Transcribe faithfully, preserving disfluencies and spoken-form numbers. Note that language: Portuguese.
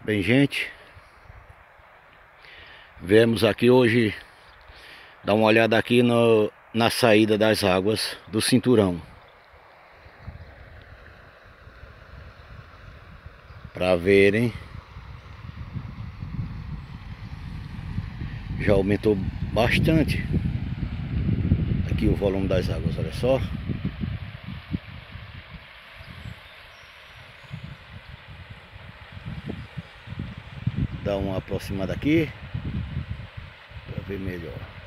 Bem, gente, viemos aqui hoje dar uma olhada aqui no, na saída das águas do cinturão, para verem. Já aumentou bastante aqui o volume das águas, olha só. Dá uma aproximada aqui para ver melhor.